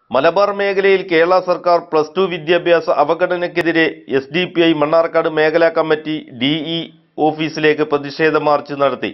മലബാർ മേഖലയിൽ കേരള സർക്കാർ +2 വിദ്യാഭ്യാസ അവഗണനയ്ക്കെതിരെ SDPI മണ്ണാർക്കാട് മേഖലാ കമ്മിറ്റി DE ഓഫീസിലേക്ക് പ്രതിഷേധ മാർച്ച് നടത്തി.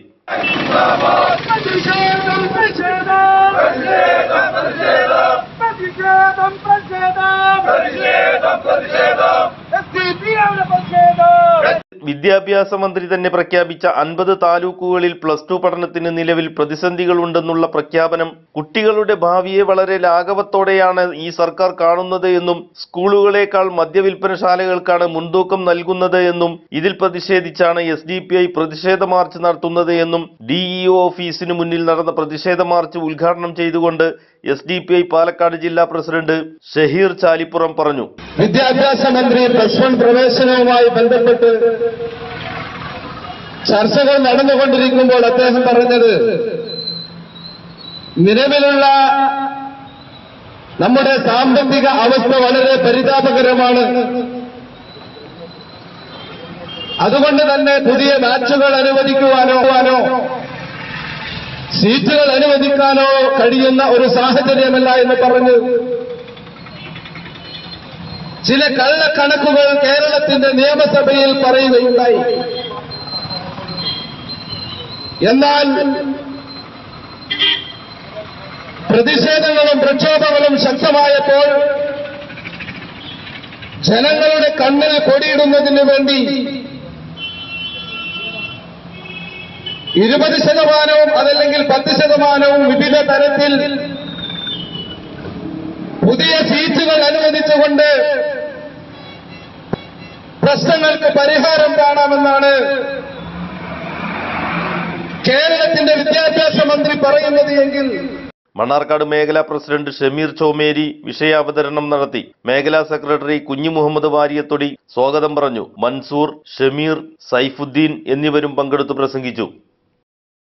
വിദ്യാഭ്യാസ മന്ത്രി തന്നെ പ്രഖ്യാപിച്ച 50 താലൂക്കുകളിൽ +2 പഠനത്തിന് നിലവിൽ പ്രതിസന്ധികളുണ്ടെന്നുള്ള പ്രഖ്യാപനം കുട്ടികളുടെ ഭാവിയെ വളരെ ലാഘവത്തോടെയാണ് ഈ സർക്കാർ കാണുന്നത് എന്നും സ്കൂളുകളേക്കാൾ മദ്യവിൽപ്പനശാലകൾക്കാണ് മുൻതൂക്കം നൽകുന്നത് എന്നും ഇതിൽ പ്രതിഷേധിച്ചാണ് SDPI പ്രതിഷേധ മാർച്ച് നടത്തുന്നത് എന്നും DEO ഓഫീസിന് മുന്നിൽ നടന്ന പ്രതിഷേധ മാർച്ച് ഉദ്ഘാടനം ചെയ്തുകൊണ്ട് SDPI പാലക്കാട് ജില്ലാ പ്രസിഡന്റ് ഷഹീർ ചാലിപ്പുറം പറഞ്ഞു. വിദ്യാഭ്യാസ മന്ത്രി +1 പ്രവേശനവുമായി ബന്ധപ്പെട്ട് ചർച്ചകൾ നടന്നുകൊണ്ടിരിക്കുമ്പോൾ അദ്ദേഹം പറഞ്ഞത് നിലവിലുള്ള നമ്മുടെ സാമ്പത്തിക അവസ്ഥ വളരെ പരിതാപകരമാണ്. അതുകൊണ്ട് തന്നെ പുതിയ ബാച്ചുകൾ അനുവദിക്കുവാനോ സീറ്റുകൾ അനുവദിക്കാനോ കഴിയുന്ന ഒരു സാഹചര്യമല്ല എന്ന് പറഞ്ഞു. ചില കള്ളക്കണക്കുകൾ കേരളത്തിന്റെ നിയമസഭയിൽ പറയുകയുണ്ടായി. എന്നാൽ പ്രതിഷേധങ്ങളും പ്രക്ഷോഭങ്ങളും ശക്തമായപ്പോൾ ജനങ്ങളുടെ കണ്ണിൽ കൊടിയിടുന്നതിന് വേണ്ടി 20% അതല്ലെങ്കിൽ 10% വിവിധ തരത്തിൽ പുതിയ സീറ്റുകൾ അനുവദിച്ചുകൊണ്ട് പ്രശ്നങ്ങൾക്ക് പരിഹാരം കാണാമെന്നാണ് കേരളത്തിന്റെ വിദ്യാഭ്യാസ മന്ത്രി പറയുന്നത് എങ്കിൽ മണ്ണാർക്കാട് മേഖലാ പ്രസിഡന്റ് ഷമീർ ചോമേരി വിഷയാവതരണം നടത്തി. മേഖലാ സെക്രട്ടറി കുഞ്ഞു മുഹമ്മദ് വാരിയത്തൊടി സ്വാഗതം പറഞ്ഞു. മൻസൂർ, ഷമീർ, സൈഫുദ്ദീൻ എന്നിവരും പങ്കെടുത്തു പ്രസംഗിച്ചു.